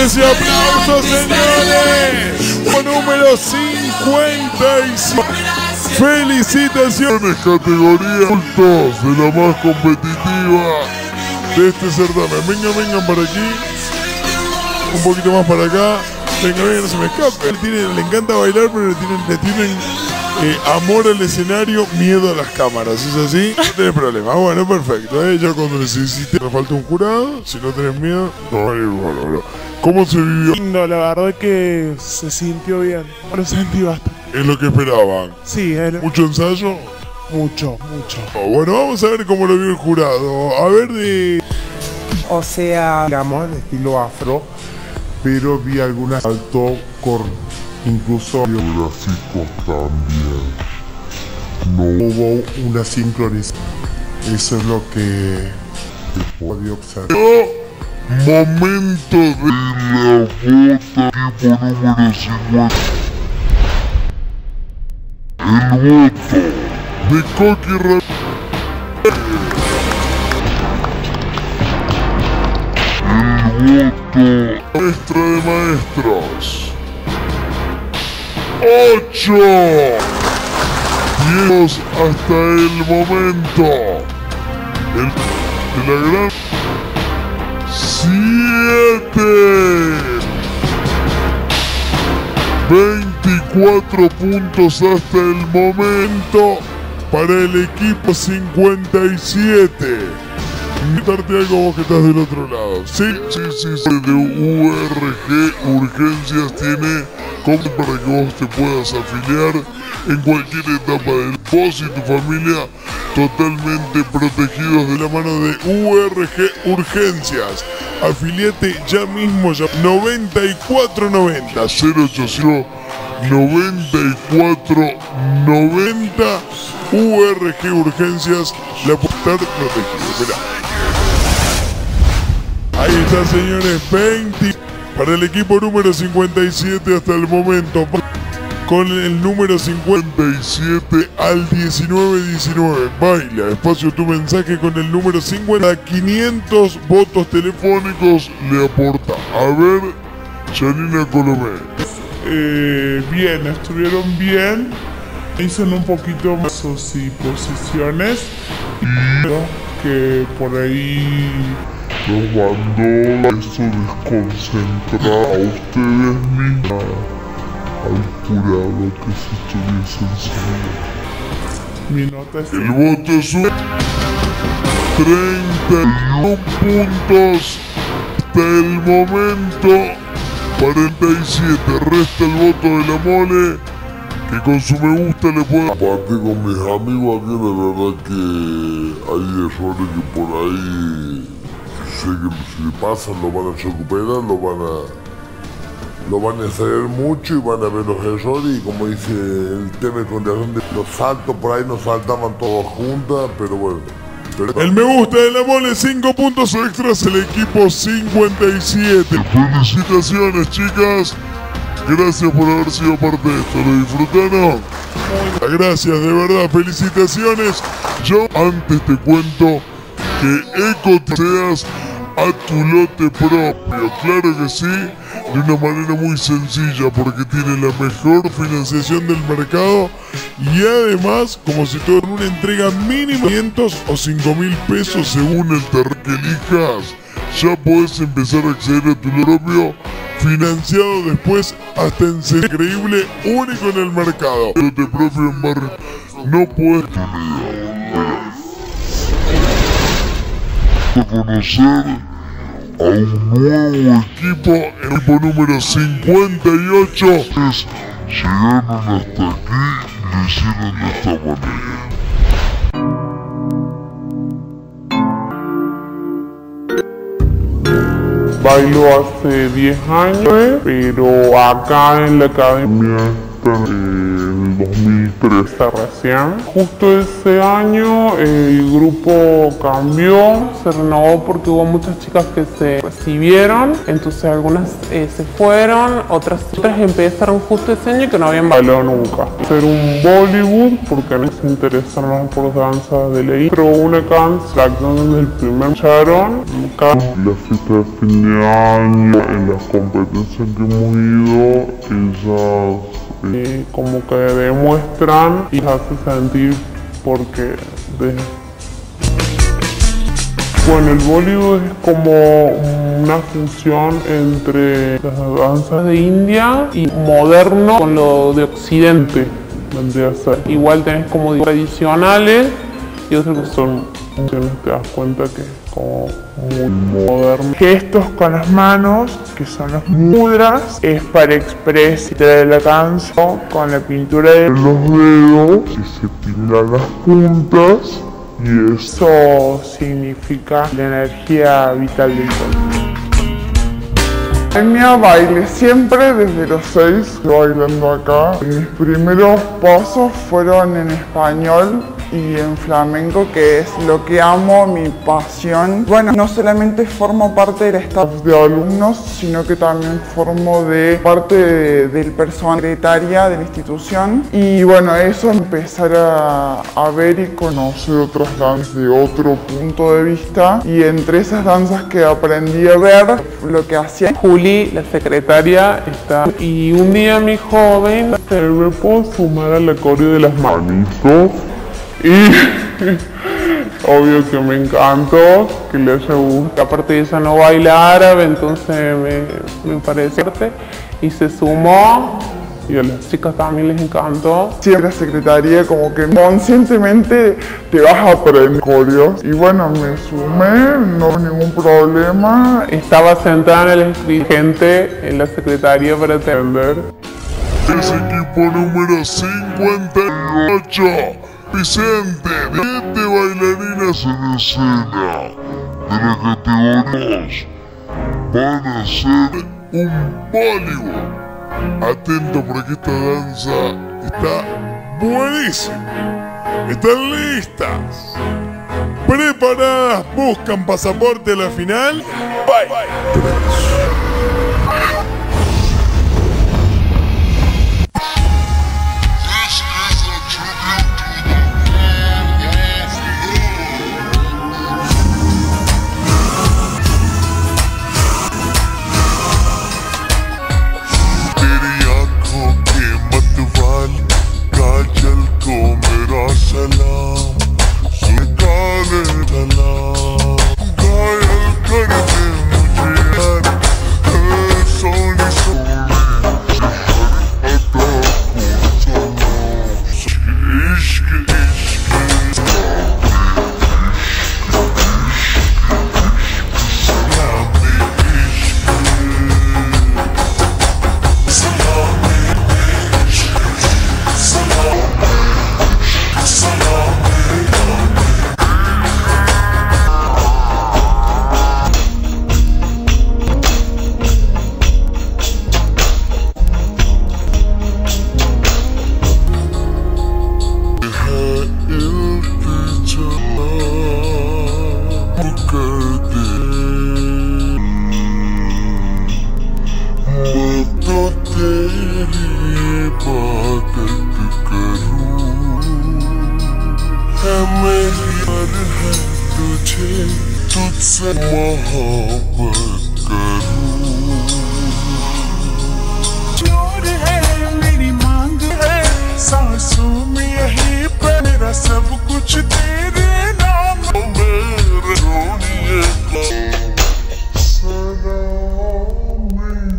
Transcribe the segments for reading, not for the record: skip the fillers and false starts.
ese aplauso, señores. Con número 55. Felicitaciones, categoría adultos de la más competitiva de este certamen. Vengan para aquí. Un poquito más para acá. Venga, no se me escape. Le encanta bailar, pero le tienen amor al escenario, miedo a las cámaras. ¿Es así? No tenés problema. Bueno, perfecto. Ya cuando necesites, me falta un jurado. Si no tenés miedo, no hay problema. ¿Cómo se vivió? Lindo, la verdad que se sintió bien. Lo sentí bastante. Es lo que esperaban. Sí, ¿Mucho ensayo? Mucho. Bueno, vamos a ver cómo lo vio el jurado. A ver de... O sea, digamos, de estilo afro, pero vi algunas alto incluso biográfico también. No hubo una sincronización. Eso es lo que pude observar. Momento de la bota, equipo número 50. El voto de Coqui Ramírez. El voto maestra de maestros. 8. Llegamos hasta el momento. De la gran 7. 24 puntos hasta el momento para el equipo 57. Contarte algo vos que estás del otro lado. Sí. De URG Urgencias tiene como para que vos te puedas afiliar en cualquier etapa del vos y tu familia totalmente protegidos de la mano de URG Urgencias. Afiliate ya mismo, 9490 080 9490 URG Urgencias, la puede estar protegida. Mirá. Ahí está, señores, 20 para el equipo número 57 hasta el momento. Con el número 57 al 1919. Baila, espacio tu mensaje con el número 50. 500 votos telefónicos le aporta. A ver, Janina Colomé. Bien, estuvieron bien. Dicen un poquito más sus posiciones. Que por ahí los mandó eso desconcentrar a ustedes mismos. Al jurado que se estuviesen sabiendo. Mi nota es... El voto es 31 puntos hasta el momento. 47. Resta el voto de la mole, que con su me gusta le puede... Aparte con mis amigos aquí, la verdad que hay errores que por ahí sé que si pasan lo van a recuperar, lo van a ensayar mucho y van a ver los errores, y como dice el tema con razón de los saltos, por ahí nos saltaban todos juntas, pero bueno. El me gusta de la mole, 5 puntos extras, el equipo 57. Felicitaciones, chicas. Gracias por haber sido parte de esto. ¿Lo disfrutaron? Gracias, de verdad. Felicitaciones. Yo antes te cuento que ecoseas a tu lote propio. Claro que sí. De una manera muy sencilla, porque tiene la mejor financiación del mercado y además, como si todo en una entrega mínima 500 o 5.000 pesos según el terreno que elijas, ya podés empezar a acceder a tu propio, financiado después hasta en ser increíble, único en el mercado. Lote propio en barrio, no puedes conocer a un nuevo equipo, el equipo número 58. Llegaron hasta aquí y lo hicieron de esta manera. Bailo hace 10 años, pero acá en la academia está el el 2013 recién. Justo ese año el grupo cambió, se renovó porque hubo muchas chicas que se recibieron, entonces algunas se fueron, otras empezaron justo ese año que no habían bailado nunca. Hacer un Bollywood porque no se interesaron por danza de ley, pero una canción del primer Sharon. La fiesta de fin de año, en las competencias que hemos ido, ellas como que demuestran y hace sentir porque bueno, el Bollywood es como una fusión entre las danzas de India y moderno con lo de Occidente, vendría a ser. Igual tenés como tradicionales y otros que son, te das cuenta que es como muy moderno. Gestos con las manos, que son los mudras, es para expresar la canción con la pintura de los dedos y se pintan las puntas. Y eso significa la energía vital del cuerpo. Academia baile siempre desde los 6 bailando acá. Mis primeros pasos fueron en español y en flamenco, que es lo que amo, mi pasión. Bueno, no solamente formo parte del staff de alumnos, sino que también formo parte del personal secretaria de la institución. Y bueno, eso empezar a ver y conocer otras danzas de otro punto de vista. Y entre esas danzas que aprendí a ver, lo que hacía Juli, la secretaria, está. Y un día mi joven me puedo sumar al coreo de las manitos. Y obvio que me encantó, que le haya gustado. Aparte de ella no baila árabe, entonces me parece fuerte. Y se sumó y a las chicas también les encantó. Siempre la secretaría como que conscientemente te vas a aprender coreos. Y bueno, me sumé, no hubo ningún problema. Estaba sentada en el escrigente en la secretaría para atender. Es equipo número 58. Vicente, 7 bailarinas en escena de la categoría 2 van a ser un Bollywood. Atento porque esta danza está buenísima. ¿Están listas? ¿Preparadas? ¿Buscan pasaporte a la final? Bye. तुझसे मोहब्बत करूं। चोर है मेरी मांग है, सांसों में यही पे मेरा सब कुछ तेरे नाम। मेरे रोनिए का सलाम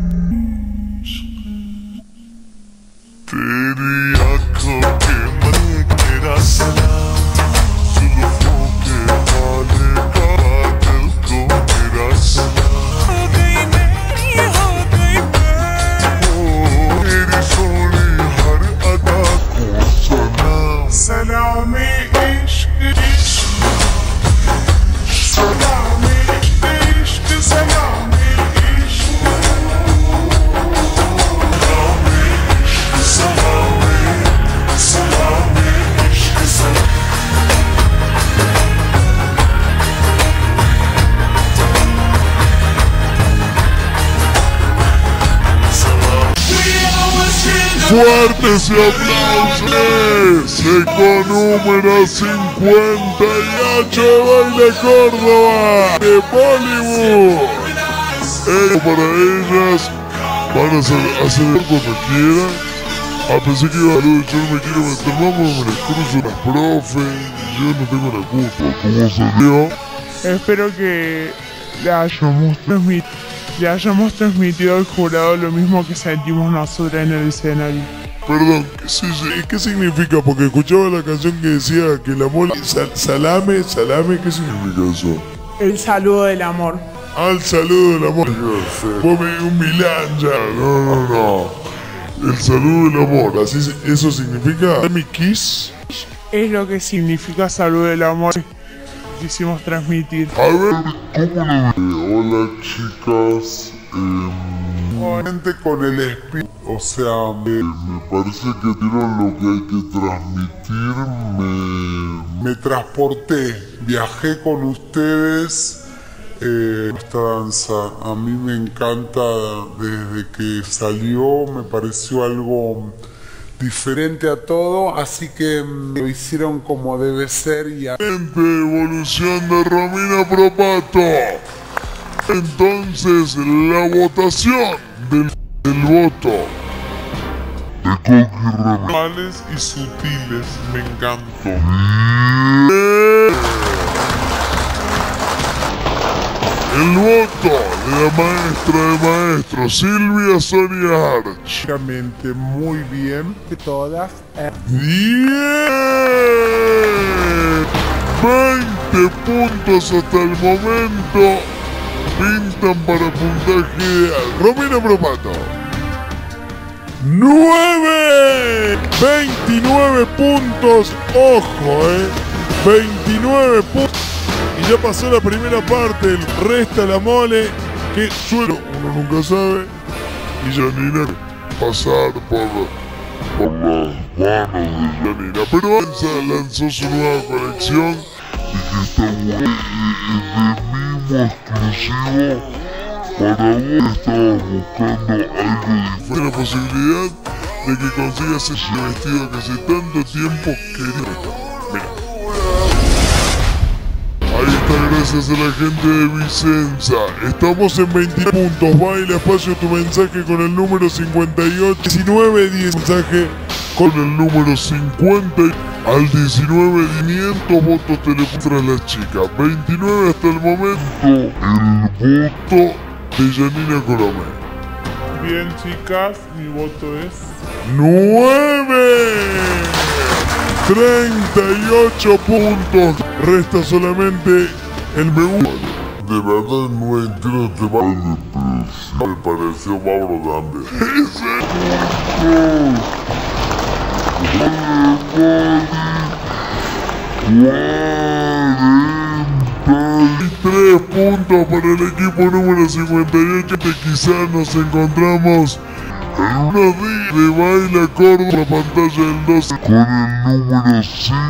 तेरी आंखों के मन तेरा सलाम, जुल्फों के काले बादल को मेरा सलाम। हो गई मैं, हो गई मैं, तेरी सोनी हर अदा को सलाम। सलाम इश्क इश्क, सलाम इश्क, सलाम इश्क, Fuertes y aplausos. Seco número 58 de Baile Córdoba de Bollywood. Para ellas van a hacer cuando quieran. Pensé que iba a saludar, yo no me quiero meter, vamos, me les cruzo las profe, yo no tengo la culpa. ¿Cómo salió? Espero que le hayamos transmitido al jurado lo mismo que sentimos nosotros en el escenario. Perdón, ¿qué significa? Porque escuchaba la canción que decía que la mole... Salame, ¿qué significa eso? El saludo del amor. Al saludo del amor. Vos me un Milán ya. No. El saludo del amor, así eso significa mi kiss. Es lo que significa saludo del amor que quisimos transmitir. A ver, ¿cómo lo ve? Hola chicas. Obviamente con el espíritu, o sea, me parece que dieron lo que hay que transmitir. Me transporté, viajé con ustedes. Esta danza a mí me encanta desde que salió, me pareció algo diferente a todo, así que lo hicieron como debe ser y evolución de Romina Propato. Entonces la votación del voto de Coqui Reales y sutiles me encantó. El voto de la maestra de maestros, Silvia Sonia Arch. Muy bien. De todas. 10. 20 puntos hasta el momento. Pintan para puntaje ideal. Romina Propato. 9. 29 puntos. Ojo, 29 puntos. Y ya pasó la primera parte, resta la mole, que suelo, uno nunca sabe, y Janina pasar por las manos de Janina. Pero lanzó su nueva colección y que está buena, es de mimo exclusivo. Para vos estabas buscando algo diferente. La posibilidad de que consigas ese vestido que hace tanto tiempo quería. Mira. Ahí está, gracias a la gente de Vicenza. Estamos en 20 puntos. Baila espacio tu mensaje con el número 58. 19 10 mensaje con el número 50. Al 19 500 votos te le tras las chicas. 29 hasta el momento. El voto de Janina Colomé. Bien chicas, mi voto es 9. 38 puntos. Resta solamente el me gusta. De verdad no entiendo este baile, pero sí me pareció Mauro Gambe. ¡Ese! 43 puntos para el equipo número 58. Quizás nos encontramos en unos días de Baila Córdoba, la pantalla del 12 con el número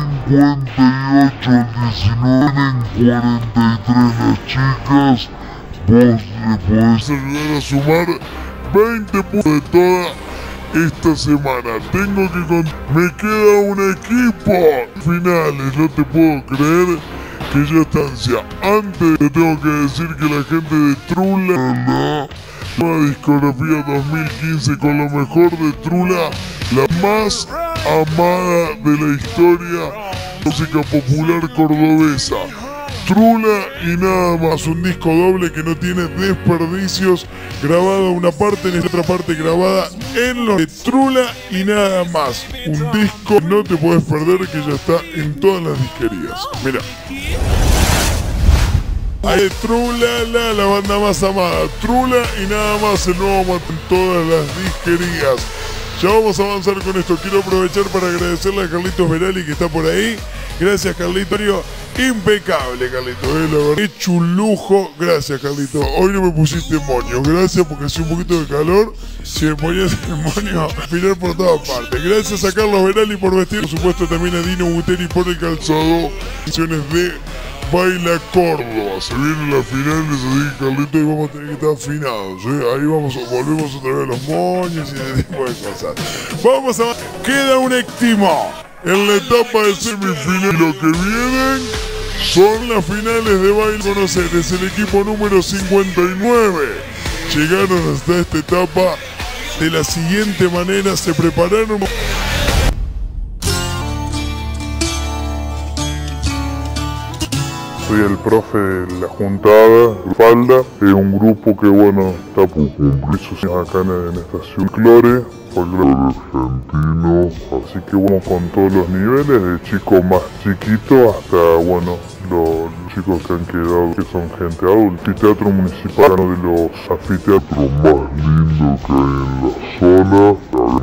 58 al 19 en 43 las chicas. Vos le podés ayudar a sumar 20 puntos de toda esta semana. Tengo que me queda un equipo finales, no te puedo creer que ya estancia. Antes te tengo que decir que la gente de Trula, la nueva discografía 2015 con lo mejor de Trula, la más amada de la historia música popular cordobesa. Trula y nada más, un disco doble que no tiene desperdicios, grabado una parte en otra parte grabada en los de Trula y nada más. Un disco no te puedes perder que ya está en todas las disquerías. Mira. Ahí Trula, la banda más amada. Trula y nada más, el nuevo mate en todas las disquerías. Ya vamos a avanzar con esto. Quiero aprovechar para agradecerle a Carlitos Verali que está por ahí. Gracias, Carlito. Impecable, Carlito. La verdad, hecho un lujo. Gracias, Carlito. Hoy no me pusiste moño. Gracias porque hace un poquito de calor. Si me ponías el moño, mirar por todas partes. Gracias a Carlos Verali por vestir. Por supuesto, también a Dino Buteri por el calzado. Canciones de Baila Córdoba. Se vienen las finales, así que Carlito, y vamos a tener que estar afinados, Ahí volvemos otra vez a los moños y ese tipo de cosas. Vamos a... Queda un último en la etapa de semifinal. Y lo que vienen son las finales de baile. Conocer, es el equipo número 59. Llegaron hasta esta etapa de la siguiente manera, se prepararon. Soy el profe de la juntada, Falda, es un grupo que bueno, está por cumplir sus años acá en esta ciudad. Folclore argentino, así que bueno, con todos los niveles, de chicos más chiquitos hasta bueno, los chicos que han quedado, que son gente adulta. El teatro municipal, uno de los anfiteatros más lindos que hay en la zona,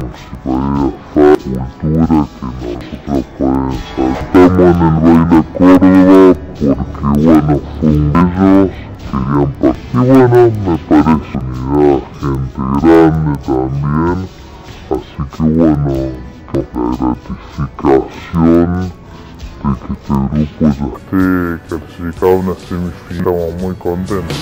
la municipalidad cultura que nosotros podemos saber. Estamos en el baile Córdoba porque bueno, fue ellos querían partir, bueno, me parece unidad, gente grande también, así que bueno, la gratificación de que este grupo ya esté clasificado a una semifinal, estamos muy contentos.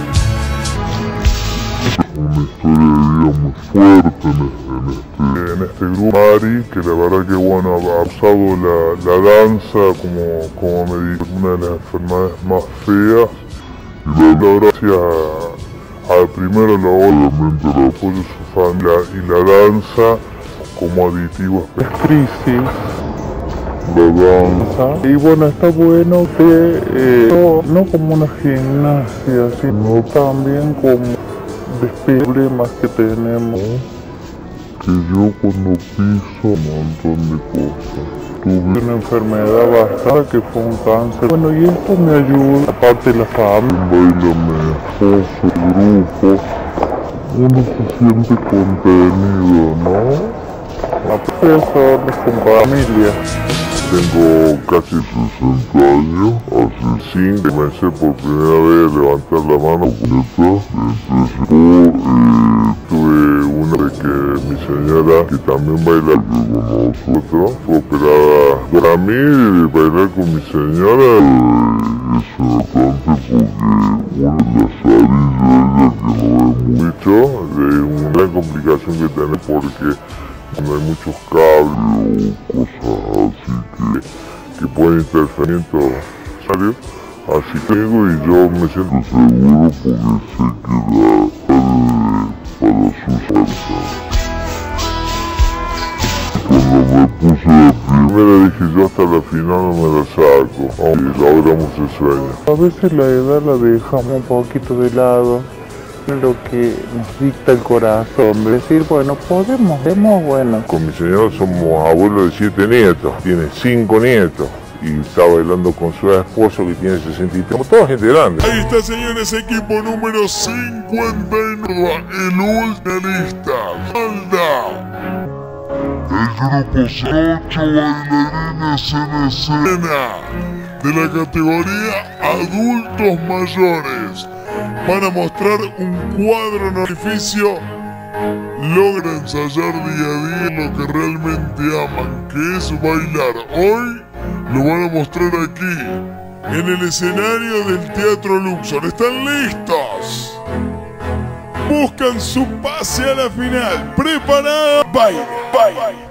Una historia de vida muy fuerte en este grupo. Mari, que la verdad que bueno, ha usado la danza como me dijo, una de las enfermedades más feas. Y la gracias a primero obviamente el apoyo de su familia y la danza como aditivo Crisis. La danza. Y bueno, está bueno que no como una gimnasia, sino también como problemas que tenemos. Que yo cuando piso un montón de cosas. Tuve una enfermedad bastante que fue un cáncer. Bueno, y esto me ayuda, aparte de la familia. Baila mi esposo, grupo. Uno se siente contenido, ¿no? A profesor, con familia. Tengo casi 60 años, hace 5 comencé por primera vez a levantar la mano tuve una de que mi señora, que también baila con nosotros, fue operada. Para mí, bailar con mi señora es importante porque una de las arillas que no ve mucho, es una gran complicación que tiene porque no hay muchos cables o cosas así que pueden interferir en todo, ¿sabes? Así que digo, y yo me siento seguro porque sé que para su fuerza. Cuando me puse la primera dije yo hasta la final no me la saco, aunque logramos ese sueño. A veces la edad la dejamos un poquito de lado. Lo que nos dicta el corazón, de decir, bueno, podemos, bueno. Con mi señora somos abuelos de 7 nietos, tiene 5 nietos y está bailando con su esposo que tiene 63, como toda gente grande. Ahí está, señores, equipo número 59, el ultralista, Falda. El grupo son 8 bailarines en escena de la categoría adultos mayores. Van a mostrar un cuadro en artificio. Logra ensayar día a día lo que realmente aman, que es bailar. Hoy lo van a mostrar aquí, en el escenario del Teatro Luxor. ¿Están listos? Buscan su pase a la final. Preparados. Baile, baile.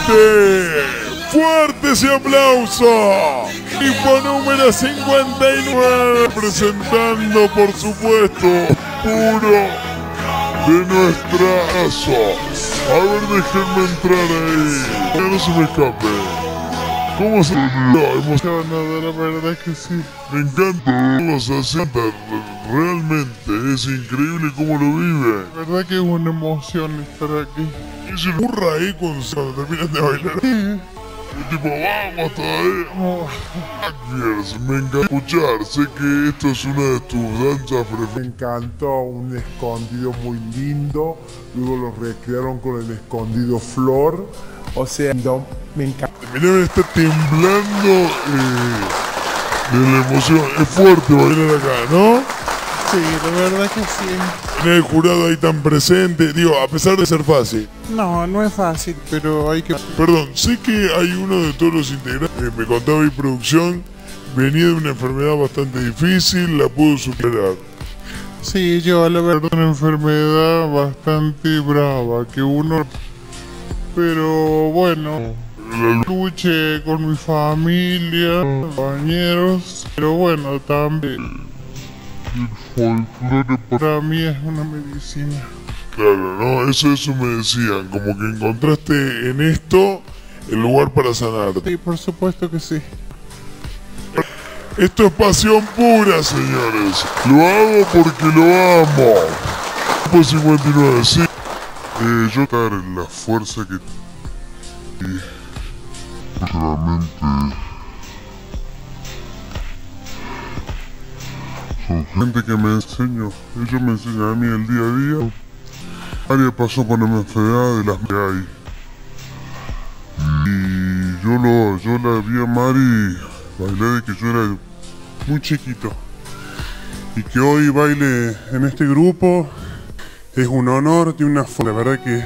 fuerte! ¡Fuerte ese aplauso! Equipo número 59 presentando, por supuesto, puro de nuestra aso. A ver, déjenme entrar ahí. Que no se me escape. ¿Cómo se emocionado? La verdad que sí. Me encanta los asientos. Realmente es increíble cómo lo vive. La verdad que es una emoción estar aquí. Y se burra ahí cuando terminan de bailar. Y tipo, vamos todavía. Agniers, me encanta escuchar. Sé que esto es una de tus danzas preferidas. Me encantó, un escondido muy lindo. Luego lo recrearon con el escondido flor. O sea, me encanta. Mirá, está temblando de la emoción. Es fuerte bailar acá, ¿no? Sí, la verdad que sí. Tener el jurado ahí tan presente, digo, a pesar de ser fácil. No, no es fácil, pero hay que... Perdón, sé que hay uno de todos los integrantes, me contaba mi producción, venía de una enfermedad bastante difícil, la pudo superar. Sí, yo la verdad una enfermedad bastante brava, que uno... Pero bueno, luché con mi familia, compañeros, pero bueno, también... Para mí es una medicina. Claro, ¿no? Eso me decían, como que encontraste en esto el lugar para sanarte. Sí, por supuesto que sí. Esto es pasión pura, señores. Lo hago porque lo amo. Tipo 59, sí. Yo estar en la fuerza que... Realmente son gente que me enseñó, ellos me enseñan a mí el día a día. Aria pasó por una enfermedad de las que hay. Y yo la vi a Mari bailar de que yo era muy chiquito. Y que hoy baile en este grupo es un honor, de una forma. La verdad que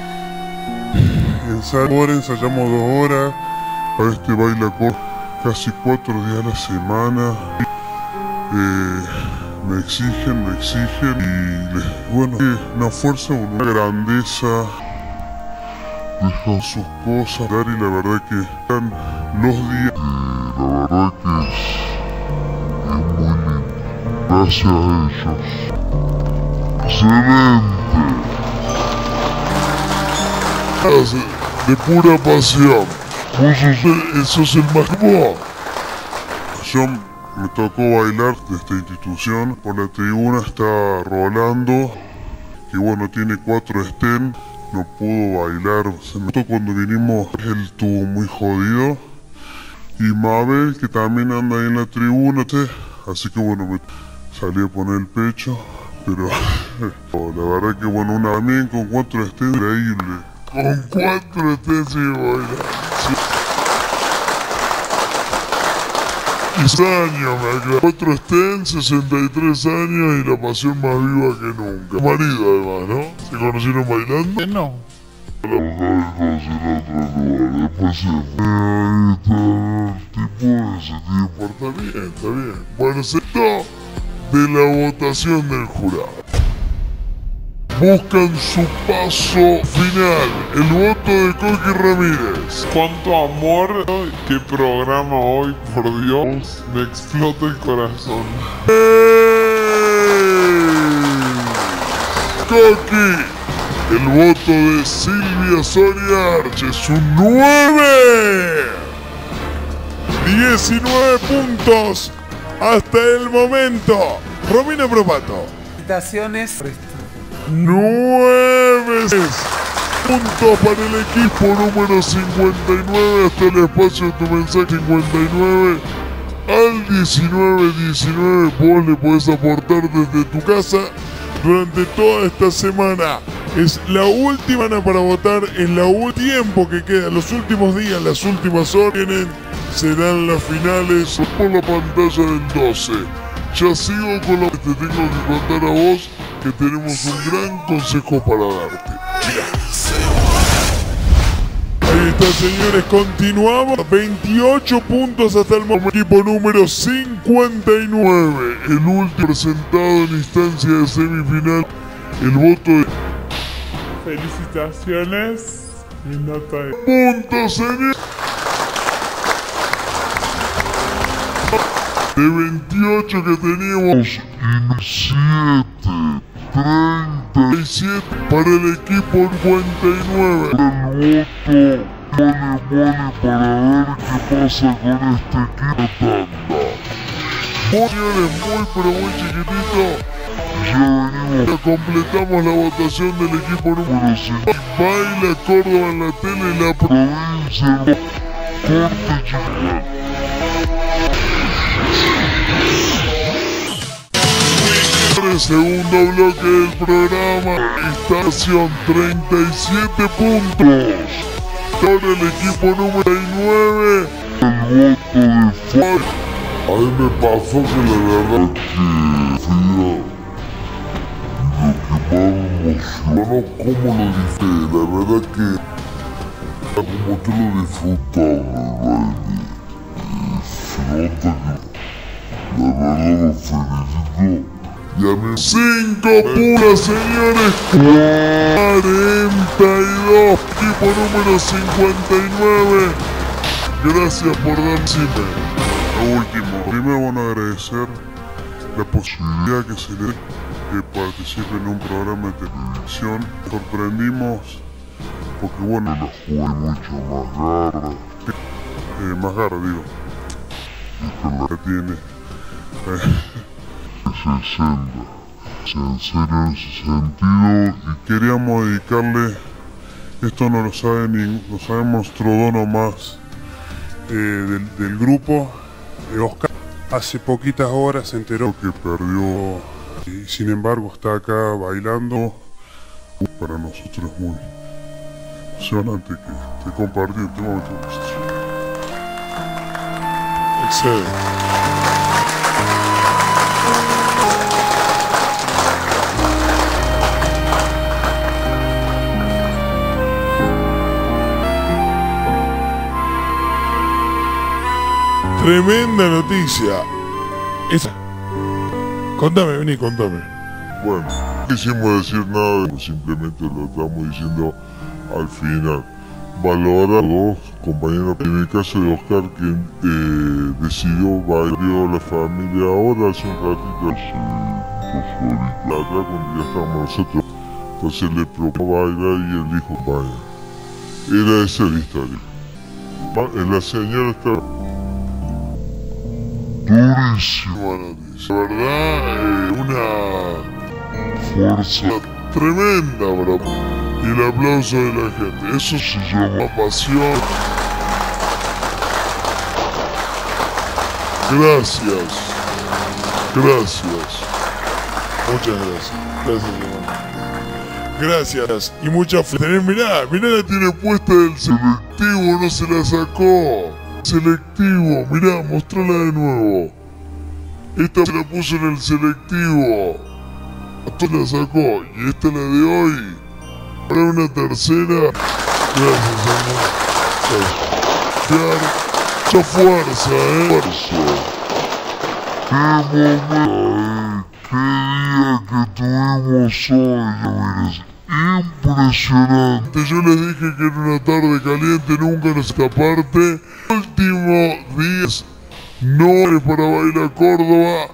ensayamos 2 horas. A este baila casi 4 días a la semana. Me exigen y bueno, una fuerza, una grandeza, dejan sus cosas dar y la verdad que están los días. La verdad que es muy lindo. Gracias a ellos. Excelente. De pura pasión. Vos sos el más vos. Yo me tocó bailar de esta institución. Por la tribuna está Rolando, que bueno, tiene 4 stents. No pudo bailar. Se me notó cuando vinimos, él estuvo muy jodido. Y Mabel, que también anda ahí en la tribuna. Así que bueno, me salí a poner el pecho. Pero la verdad que bueno, una también con 4 stents, increíble. Con 4 stents y baila. Sí. Años, me aclaro. 4 stents, 63 años y la pasión más viva que nunca. Marido además, ¿no? ¿Se conocieron bailando? No. Está bien, está bien. Bueno, secto de la votación del jurado. Buscan su paso final, el voto de Coqui Ramírez. Cuánto amor, qué programa hoy, por Dios, me explota el corazón. Coqui, el voto de Silvia Soria Arches, un 9. 19 puntos hasta el momento. Romina Propato. Felicitaciones. 9 puntos para el equipo número 59 hasta el espacio de tu mensaje 59 al 19. Vos le podés aportar desde tu casa durante toda esta semana. Es la última para votar, es el tiempo que queda, los últimos días, las últimas horas serán las finales por la pantalla del 12. Ya sigo con lo que te tengo que contar a vos, que tenemos un gran consejo para darte. Mirá. Ahí está, señores, continuamos. 28 puntos hasta el momento. Equipo número 59. El último presentado en instancia de semifinal. El voto de... Felicitaciones. Mi nota es... Punto, señor. De 28 que teníamos, 37 para el equipo 59. El voto vale para ver qué pasa con este equipo tanda. Señores, muy pero muy chiquitito. Ya venimos Ya completamos la votación del equipo número 5. Baila Córdoba en la tele, la provincia corte chiquitán. el segundo bloque del programa. Estación 37 puntos. Por el equipo número 9. El voto de Fabio. A mí me pasó que la verdad que fui lo que más me emocionó como lo disfruté, la verdad que como tú lo disfrutas, se nota que la verdad lo felicito y a mí 5 puras, señores. 42. Equipo número 59. Gracias por dar siempre. Lo último, primero bueno agradecer la posibilidad que se le dé que participe en un programa de televisión. Sorprendimos porque bueno, la jugué mucho más garra. más garra digo. La tiene. 60. En serio en ese sentido. Y queríamos dedicarle, esto no lo sabe lo sabemos nuestro dono más del grupo. Oscar hace poquitas horas se enteró que perdió y sin embargo está acá bailando. Para nosotros es muy emocionante que te compartió este momento. Excelente. Tremenda noticia. Contame, vení, contame. Bueno, no quisimos decir nada, simplemente lo estamos diciendo al final. Valora a dos compañeros, en el caso de Oscar, quien decidió bailar la familia ahora hace un ratito, acá cuando ya estábamos nosotros. Entonces le propuso bailar y él dijo vaya. Era esa la historia. La señora está durísima noticia, ¿verdad? Una fuerza tremenda, bro. Y el aplauso de la gente. Eso se llama pasión. Gracias. Gracias. Muchas gracias. Gracias, hermano. Gracias. Y mucha fe. Mirá, la tiene puesta del selectivo, no se la sacó. Selectivo, mirá, mostrala de nuevo. Esta se la puso en el selectivo. Esta la sacó. Y esta es la de hoy. Ahora una tercera. Gracias, hermano. Mucha fuerza, fuerza. Qué momento, qué día que tuvimos hoy, impresionante. Yo les dije que era una tarde caliente, nunca nos escaparte. Último 10 no para Baila Córdoba.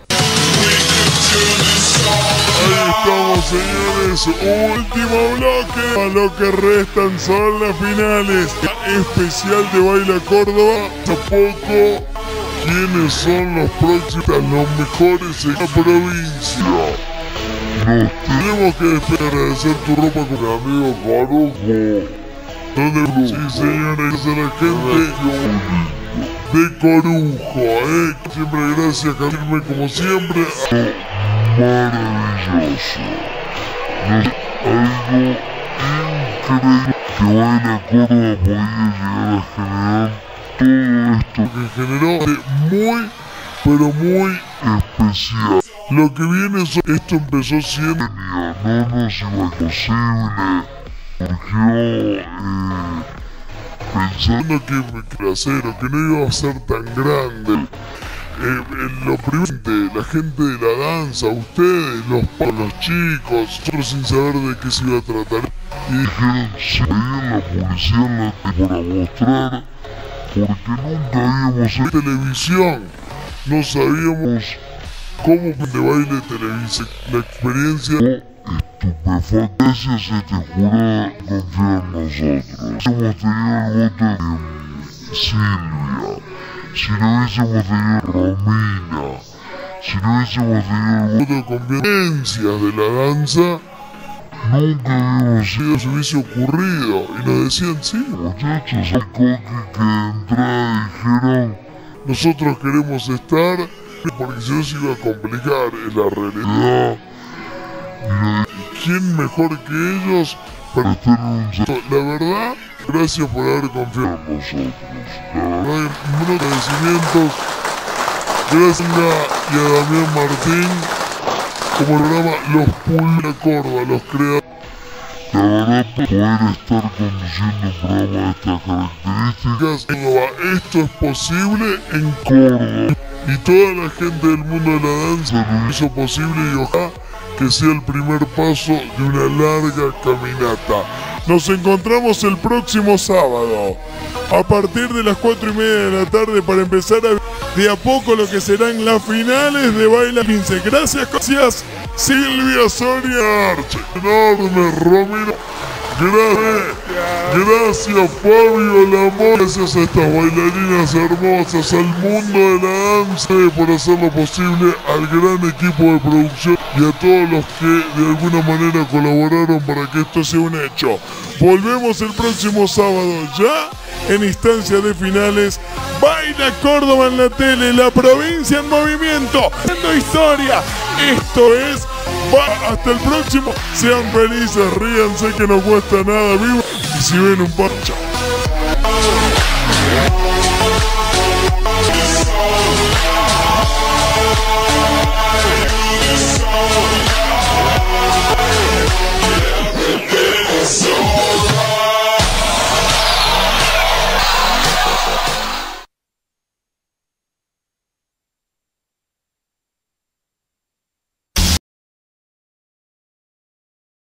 Ahí estamos, señores. Último bloque. A lo que restan son las finales. Especial de Baila Córdoba. Tampoco quiénes son los próximos, los mejores en la provincia. Tenemos que agradecer tu ropa con el amigo Corujo. ¿Dónde? Sí, señores, a la gente de Corujo, Siempre gracias, Jaime, como siempre. Maravilloso. Algo increíble que Baila Córdoba podía llegar a generar todo esto que generó muy, pero muy especial. Lo que viene es, esto empezó siendo no nos iba posible, surgió pensando que no iba a ser tan grande. lo primero, la gente de la danza, ustedes, los chicos, nosotros sin saber de qué se iba a tratar. Y dijeron, si veían la publicidad para mostrar, porque nunca habíamos hecho Televisión, no sabíamos cómo de baile televisión, la experiencia. estupefacta. Gracias a este jurado confiar en nosotros. Hemos tenido el voto de Silvia, si no hubiésemos tenido Romina, si no hubiésemos tenido el voto De conveniencias de la danza, nunca habíamos sido. se hubiese ocurrido y nos decían sí, Muchachos, al coque que de entrada dijeron, nosotros queremos estar, porque si no se iba a complicar en la realidad. ¿Quién mejor que ellos para estar en un la verdad? Gracias por haber confiado en nosotros. Unos agradecimientos. Gracias y a Damián Martín, como el programa Los Pulga Córdoba, los creadores. La verdad, poder estar conduciendo un programa de estas características Córdoba, esto es posible en Córdoba. Y toda la gente del mundo de la danza lo hizo posible y ojalá que sea el primer paso de una larga caminata. Nos encontramos el próximo sábado a partir de las 4:30 de la tarde para empezar de a poco lo que serán las finales de Baila 15. Gracias Silvia Soria, enorme Romina. Gracias Fabio Lamont, gracias a estas bailarinas hermosas, al mundo de la danza por hacerlo posible, al gran equipo de producción y a todos los que de alguna manera colaboraron para que esto sea un hecho. Volvemos el próximo sábado ya en instancia de finales. Baila Córdoba en la tele, la provincia en movimiento, haciendo historia. Esto es hasta el próximo. Sean felices, ríanse que no cuesta nada, vivo. Y si ven un pancho.